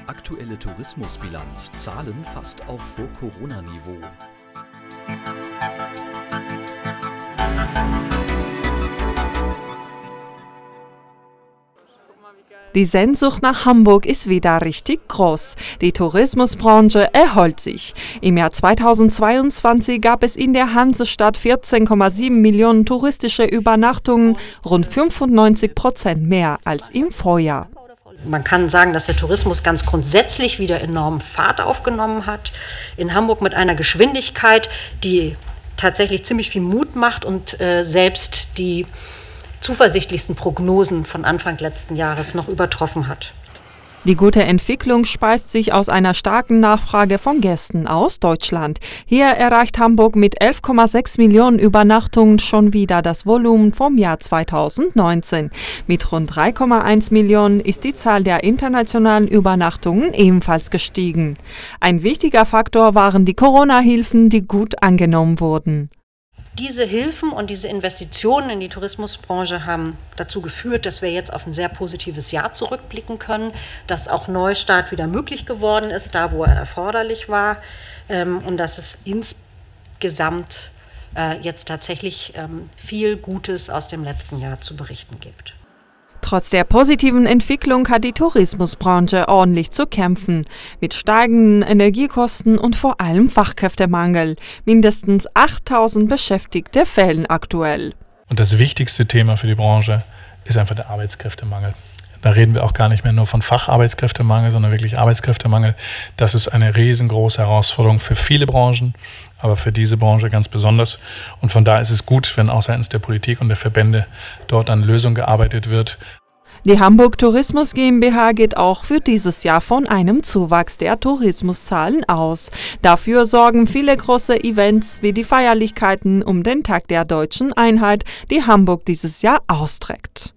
Aktuelle Tourismusbilanz, Zahlen fast auf Vor-Corona-Niveau. Die Sehnsucht nach Hamburg ist wieder richtig groß. Die Tourismusbranche erholt sich. Im Jahr 2022 gab es in der Hansestadt 14,7 Millionen touristische Übernachtungen, rund 95% mehr als im Vorjahr. Man kann sagen, dass der Tourismus ganz grundsätzlich wieder enorm Fahrt aufgenommen hat. In Hamburg mit einer Geschwindigkeit, die tatsächlich ziemlich viel Mut macht und selbst die zuversichtlichsten Prognosen von Anfang letzten Jahres noch übertroffen hat. Die gute Entwicklung speist sich aus einer starken Nachfrage von Gästen aus Deutschland. Hier erreicht Hamburg mit 11,6 Millionen Übernachtungen schon wieder das Volumen vom Jahr 2019. Mit rund 3,1 Millionen ist die Zahl der internationalen Übernachtungen ebenfalls gestiegen. Ein wichtiger Faktor waren die Corona-Hilfen, die gut angenommen wurden. Diese Hilfen und diese Investitionen in die Tourismusbranche haben dazu geführt, dass wir jetzt auf ein sehr positives Jahr zurückblicken können, dass auch Neustart wieder möglich geworden ist, da wo er erforderlich war, und dass es insgesamt jetzt tatsächlich viel Gutes aus dem letzten Jahr zu berichten gibt. Trotz der positiven Entwicklung hat die Tourismusbranche ordentlich zu kämpfen. Mit steigenden Energiekosten und vor allem Fachkräftemangel. Mindestens 8.000 Beschäftigte fehlen aktuell. Und das wichtigste Thema für die Branche ist einfach der Arbeitskräftemangel. Da reden wir auch gar nicht mehr nur von Facharbeitskräftemangel, sondern wirklich Arbeitskräftemangel. Das ist eine riesengroße Herausforderung für viele Branchen, aber für diese Branche ganz besonders. Und von daher ist es gut, wenn auch seitens der Politik und der Verbände dort an Lösungen gearbeitet wird. Die Hamburg Tourismus GmbH geht auch für dieses Jahr von einem Zuwachs der Tourismuszahlen aus. Dafür sorgen viele große Events wie die Feierlichkeiten um den Tag der Deutschen Einheit, die Hamburg dieses Jahr austrägt.